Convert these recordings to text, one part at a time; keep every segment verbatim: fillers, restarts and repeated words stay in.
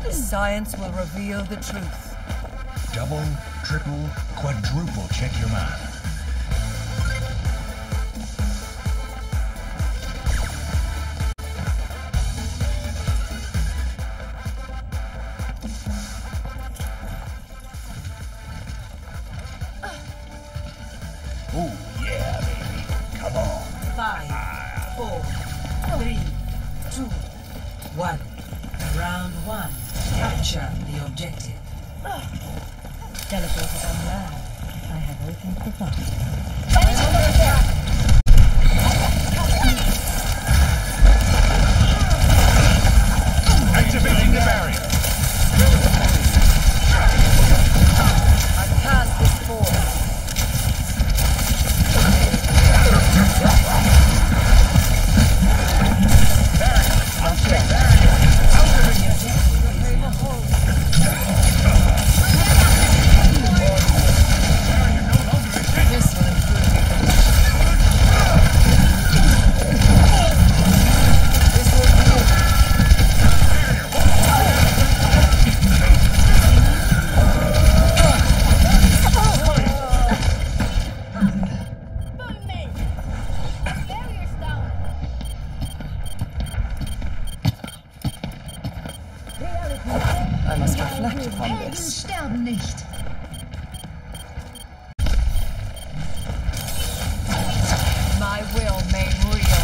Science will reveal the truth. Double, triple, quadruple check your math. Oh yeah, baby. Come on. Five, four, three, two, one. Round one. Capture the objective. Teleported online. I have opened the box. Activating the barrier. I cast this force. I must reflect upon Helden this. sterben nicht. My will made real.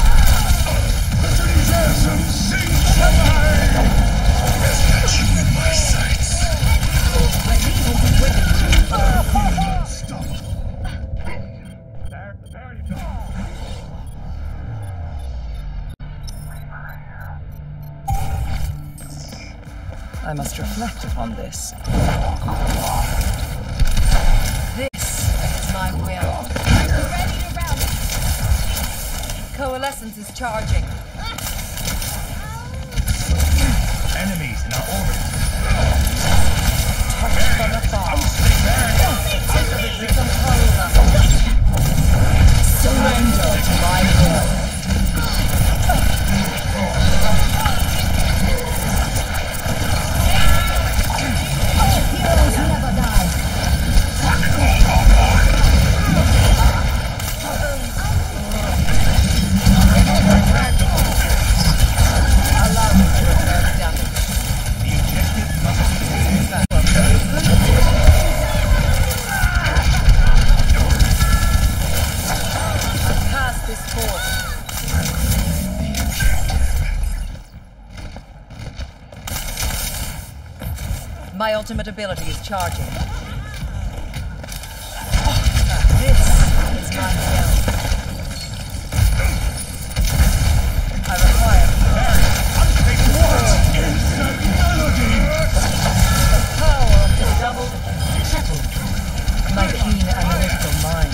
I must reflect upon this. This is my will. Ready to round. Coalescence is charging. Enemies in our orbit. Touch from afar. Surrender to my will. Heroes never die. Allow me to repair damage. The objective must be Cast this force. My ultimate ability is charging. This is my will. I require the power of the double, triple. My keen analytical mind.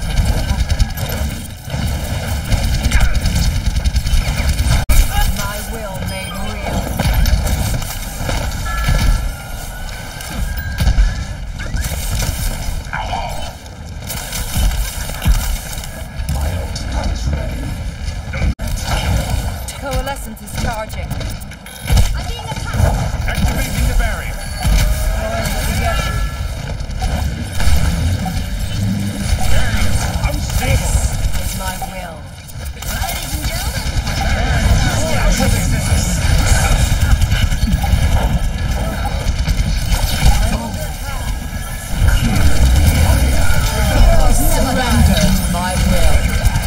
My will made real. Coalescence is charging. I'm being attacked. activating the barrier. Going with the Yeshu. This is my will. Ladies and gentlemen. Surrender to my will.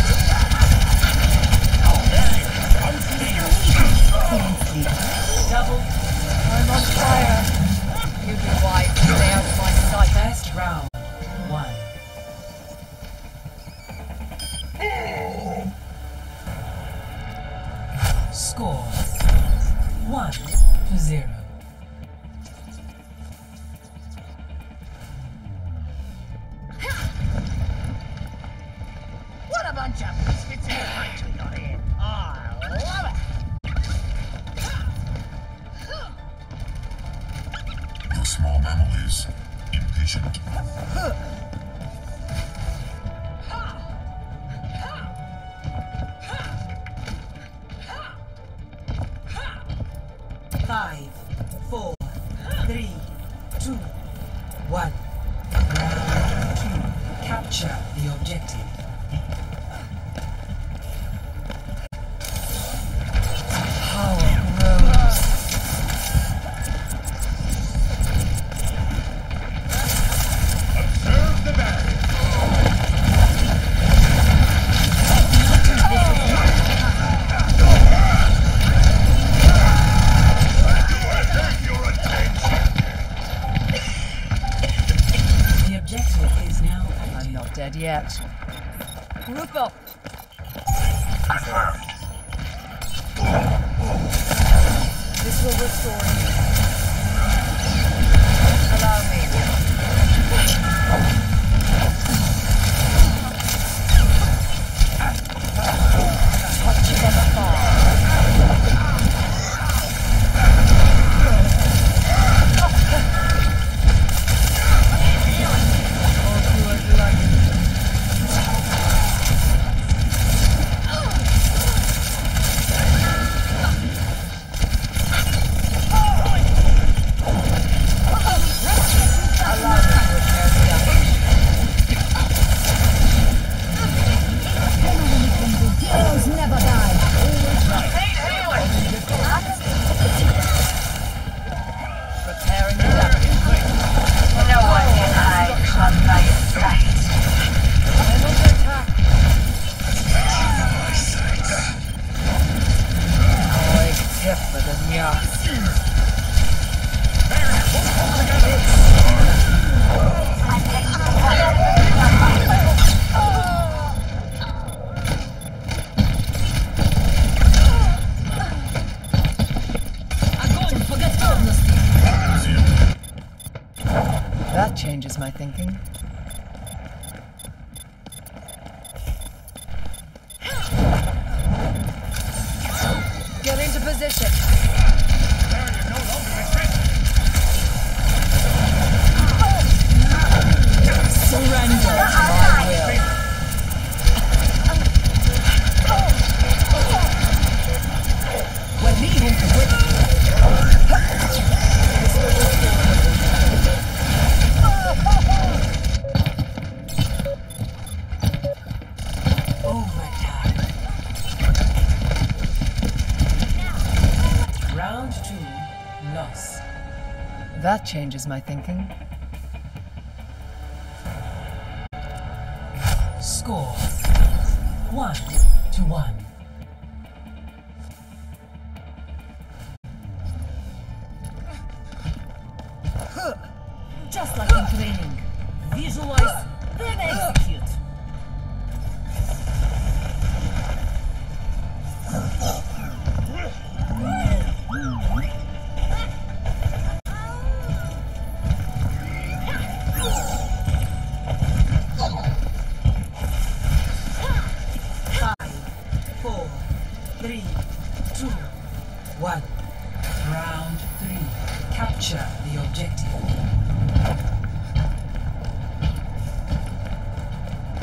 Double. I'm on fire. You'd be wise to stay out of my sight. First round. One. Score. One to zero. What a bunch of misfits and punch we got here. I love it. The small mammal is impatient. Five, one. Round two. Capture the objective. Dead yet. Group up. This will restore you. Allow me. Touch from afar. That changes my thinking. Get into position. Surrender to my will. We're leading to witness. That changes my thinking. Score one to one. Just like in training. Visualize, then execute. Three, two, one. Round three. Capture the objective.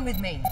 with me.